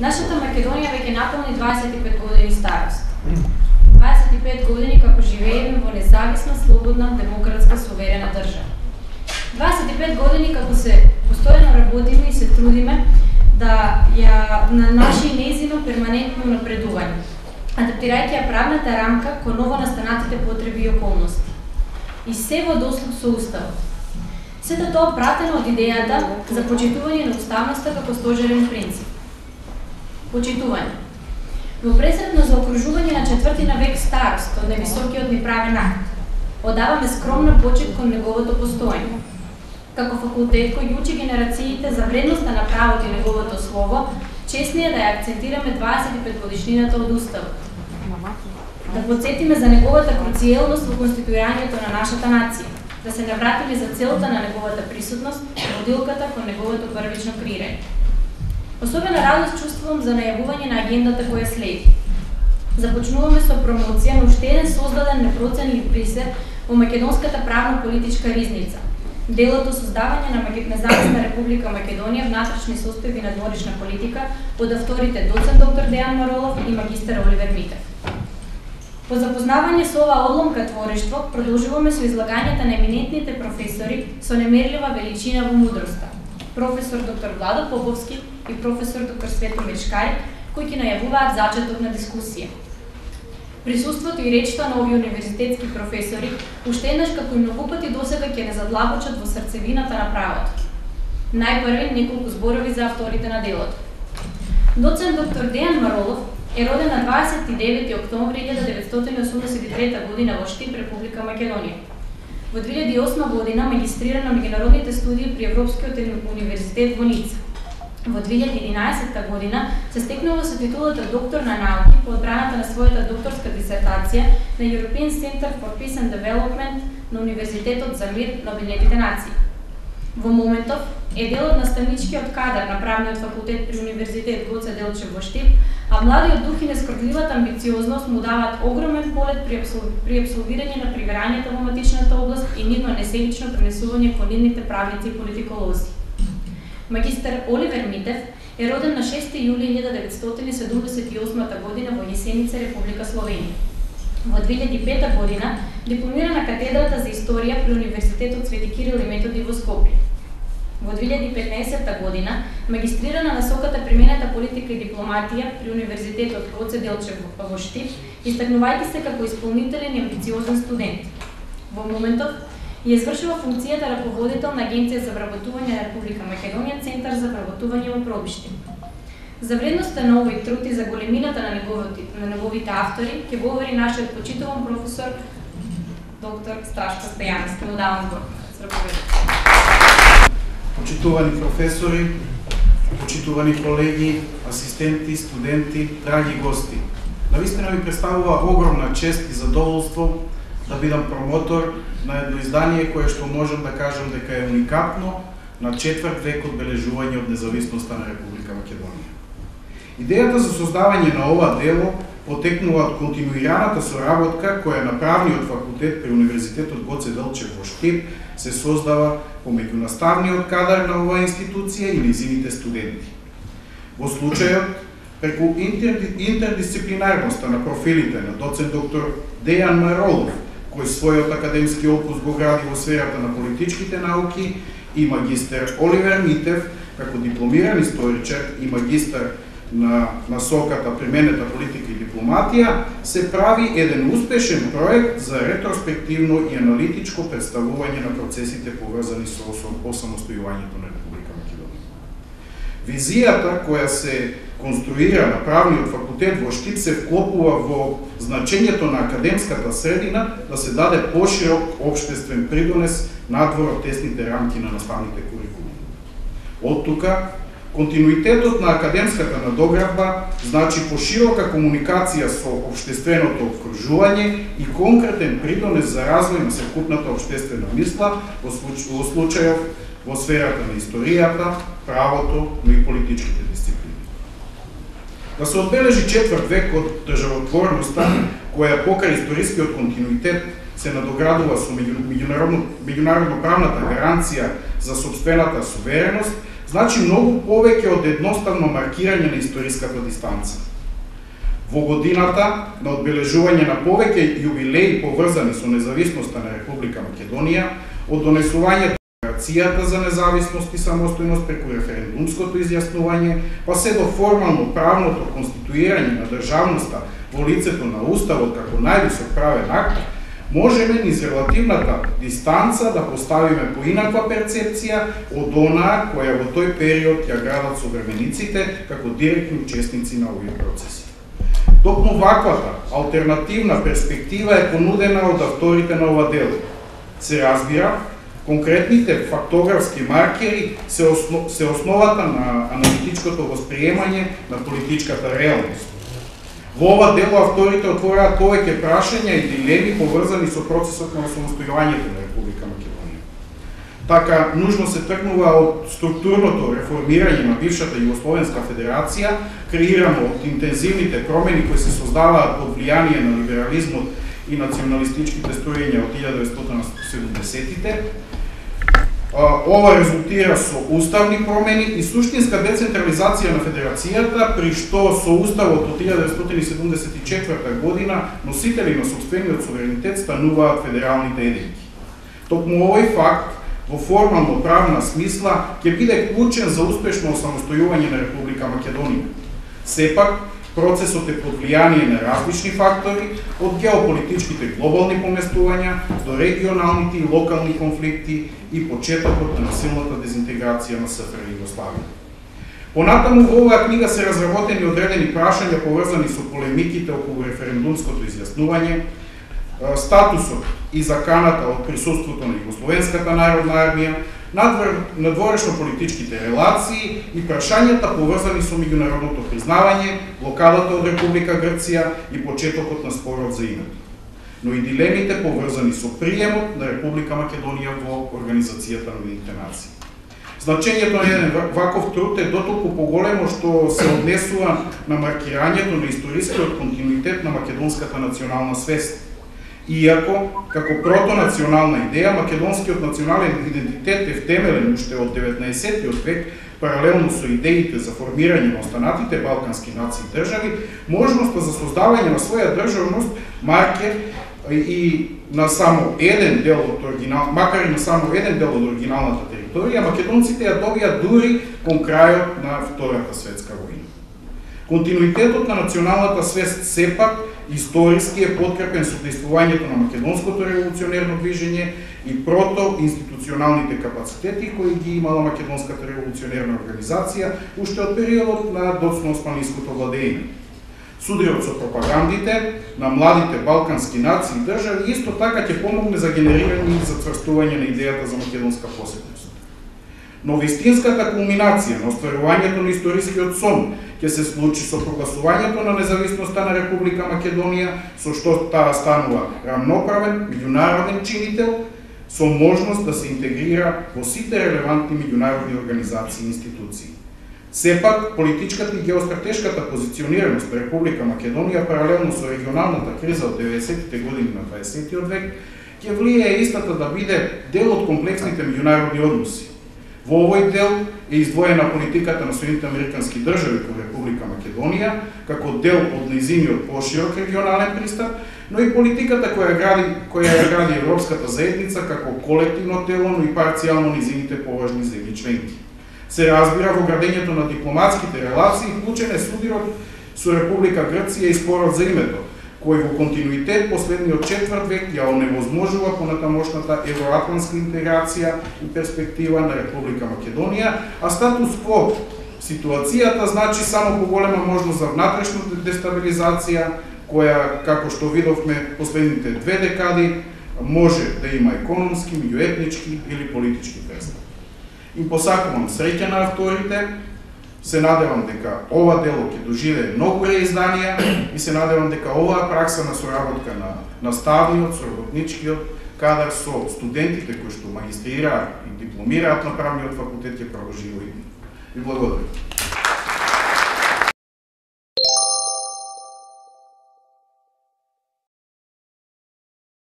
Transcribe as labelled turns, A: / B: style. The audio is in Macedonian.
A: Нашата Македонија веќе наполни 25 години старост. 25 години како живееме во независна, слободна, демократска, суверена држава. 25 години како се постојано работиме и се трудиме да на наши и нејзино перманентно напредување, адаптирајќи ја правната рамка кон новонастанатите потреби и околности. И се во дослуг со Уставот. Сето тоа пратено од идејата за почитување на уставноста како стожерен принцип. Почитување. Во пресред на заокружување на 4 век старост од невисокиот ни правен акт, одаваме скромна почит кон неговото постоење. Како факултет кој учи генерациите за вредноста на правото и неговото слово, честно е да ја акцентираме 25 годишнината од Уставот. Да подсетиме за неговата круцијелност во конституирањето на нашата нација, да се навратиме за целта на неговата присутност и водилката кон неговото првично креирање. Особена радост чувствувам за најавување на агендата која следи. Започнуваме со промоција на уште еден создаден непроценлив бисер во македонската правно-политичка ризница. Делото создавање на Независна Република Македонија, внатрешни состојби на дворична политика од авторите доцент доктор Дејан Маролов и магистар Оливер Митев. По запознавање со оваа обломка творештво, продолжуваме со излагањата на еминентните професори со немерлива величина во мудроста. Професор доктор Владо Поповски и професор доктор Свето Мечкари, кои ќе најавуваат зачеток на дискусија. Присуството и речта на овие универзитетски професори уште еднаш како и многу пати досега ќе не задлабочат во срцевината на правото. Најпрви неколку зборови за авторите на делото. Доцент доктор Дејан Маролов е роден на 29 октомври 1983 година во Штип, Република Македонија. Во 2008 година магистрира на меѓународните студии при Европскиот универзитет во Ница. Во 2011 година се стекнува со титулата доктор на науки по одбраната на својата докторска дисертација на European Center for Peace and Development на Универзитетот за мир на Обединетите нации. Во моментов е дел од наставничкиот кадар на правниот факултет при Универзитет Гоце Делчев во Штип, а младиот дух и нескротливата амбициозност му даваат огромен полет при апсолвирање на преграњата во матичната област и нивно несебично пренесување кон нивните правници и политиколози. Магистар Оливер Митев е роден на 6 јули 1978 година во Јесеница, Република Словенија. Во 2005 година дипломира на катедрата за историја при Универзитетот Свети Кирил и Методи во Скопје. Во 2015 година магистрира на насоката применета политика и дипломатија при Универзитетот Гоце Делчев во Штип, истакнувајќи се како исполнителен и амбициозен студент. Во моментов ја извршува функцијата раководител на Агенција за вработување на Република Македонија, Центар за вработување во пробишти. За вредноста на овој труд и за големината на неговите автори ќе говори нашиот почитуван професор доктор Сташко Стојановски. Му давам збор.
B: Почитувани професори, почитувани колеги, асистенти, студенти, драги гости. Навистина ми представува огромна чест и задоволство да бидам промотор на едно издание кое што можам да кажам дека е уникатно на 4 век одбележување од независноста на Република Македонија. Идејата за создавање на ова дело потекнува од континуираната соработка која на правниот факултет при Универзитетот Гоце Делчев во Штип се создава помеѓу наставниот кадар на оваа институција и низините студенти. Во случајот, преку интердисциплинарноста на профилите на доцент доктор Дејан Маролов, кој својот академски опус го гради во сферата на политичките науки, и магистер Оливер Митев, како дипломиран историчар и магистар на насоката применета политика и дипломатија, се прави еден успешен проект за ретроспективно и аналитичко представување на процесите поврзани со осамостојувањето на Република Македонија. Визијата која се конструира на правниот факултет во Штип се вклопува во значењето на академската средина да се даде поширок општествен придонес надвор од тесните рамки на наставните курикулуми. Од тука, континуитетот на академската надоградба значи поширока комуникација со општественото окружување и конкретен придонес за развој на секупната општествена мисла, во случајов во сферата на историјата, правото, но и политичките дисциплини. Да се одбележи 4 век од државотворноста, која покрај историскиот континуитет се надоградува со меѓународно правната гаранција за сопствената сувереност, значи многу повеќе од едноставно маркирање на историската дистанца. Во годината на одбележување на повеќе јубилеи поврзани со независноста на Република Македонија, од донесувањето на Декларацијата за независност и самостојност преку референдумското изјаснување, па се до формално правното конституирање на државноста во лицето на Уставот како највисок правен акт, можеме низ релативната дистанца да поставиме поинаква перцепција од онаа која во тој период ја градат современиците како директни учесници на овие процеси. Токму ваквата алтернативна перспектива е понудена од авторите на ова дело. Се разбира, конкретните фактографски маркери се основата на аналитичкото восприемање на политичката реалност. Во ова дело авторите отвораат повеќе прашања и дилеми поврзани со процесот на осамостојувањето на Република Македонија. Така, нужно се тргнува од структурното реформирање на бившата Југословенска федерација, креирано од интензивните промени кои се создаваат под влијание на либерализмот и националистичките строења од 1970-тите. Ова резултира со уставни промени и суштинска децентрализација на федерацијата, при што со уставот од 1974 година носители на сопствениот суверенитет стануваат федералните единки. Токму овој факт во формално правна смисла ќе биде клучен за успешно осамостојување на Република Македонија. Сепак, процесот е под влијание на различни фактори, од геополитичките глобални поместувања до регионалните и локални конфликти и почетокот на насилната дезинтеграција на СФР Југославија. Понатаму во оваа книга се разработени одредени прашања поврзани со полемиките околу референдумското изјаснување, статусот и заканата од присуството на Југословенската народна армија, надворешно политичките релации и прашањата поврзани со меѓународното признавање, блокадата од Република Грција и почетокот на спорот за името. Но и дилемите поврзани со приемот на Република Македонија во Организацијата на Обединетите нации. Значењето на еден ваков труд е дотолку поголемо што се однесува на маркирањето на историскиот континуитет на македонската национална свест. Иако, како протонационална идеја, македонскиот национален идентитет е втемелен уште од 19. век, паралелно со идеите за формирање на останатите балкански нации и држави, можноста за создавање на своја државност, маркер и на само еден дел од макар и на само еден дел од оригиналната територија, македонците ја добија дури кон крајот на Втората светска војна. Континуитетот на националната свест сепак историски е подкрепен со действувањето на македонското револуционерно движење и протоинституционалните капацитети кои ги имала македонската револуционерна организација уште од периодот на доцно-османското владење. Судрот со пропагандите на младите балкански нации и држави исто така ќе помогне за генерирање и зацврстување на идејата за македонска посебност. Но вистинската кулминација на остварувањето на историскиот сон ќе се случи со прогласувањето на независноста на Република Македонија, со што таа станува рамноправен меѓународен чинител со можност да се интегрира во сите релевантни меѓународни организации и институции. Сепак, политичката и геостратешката позиционираност на Република Македонија паралелно со регионалната криза од 90-тите години на 20-тиот век ќе влијае истата да биде дел од комплексните меѓународни односи. Во овој дел е издвоена политиката на Соединетите Американски држави кон Република Македонија, како дел од нејзиниот поширок регионален пристап, но и политиката која ја гради Европската заедница како колективно тело, но и парцијално нејзините поважни земји членки. Се разбира, во градењето на дипломатските релации вклучен е судирот со Република Грција и спорот за името, кој во континуитет последниот четврт век ја оневозможува понатамошната евроатлантска интеграција и перспектива на Република Македонија, а статус кво ситуацијата значи само поголема можност за внатрешна дестабилизација, која, како што видовме последните 2 декади, може да има економски, меѓуетнички или политички престои. Им посакувам среќа на авторите, се надевам дека ова дело ќе доживее многу реизданија и се надевам дека оваа пракса на соработка на наставниот, со работничкиот кадар со студентите кои што магистрираат и дипломираат на правниот факултет ќе продолжи во иднина. Ви благодарам.